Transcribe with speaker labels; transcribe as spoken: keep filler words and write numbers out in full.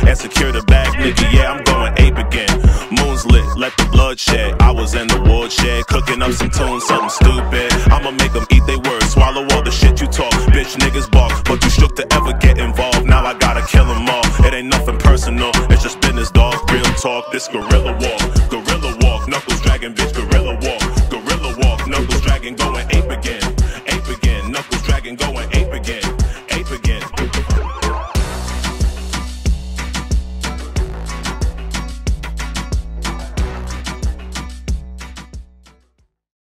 Speaker 1: and secure the bag, nigga, yeah, I'm going ape again. Moon's lit, let the blood shed. I was in the woodshed, cooking up some tunes, something stupid. I'ma make them eat they words, swallow all the shit you talk. Bitch, niggas balk, but you shook to ever get involved. Now I gotta kill them all. It ain't nothing personal, it's just business, dog. Real talk, this gorilla walk. Gorilla walk, knuckles dragging, bitch, gorilla walk. Gorilla walk, knuckles dragging, going ape again. Ape again, knuckles dragging, going ape again. Ape again.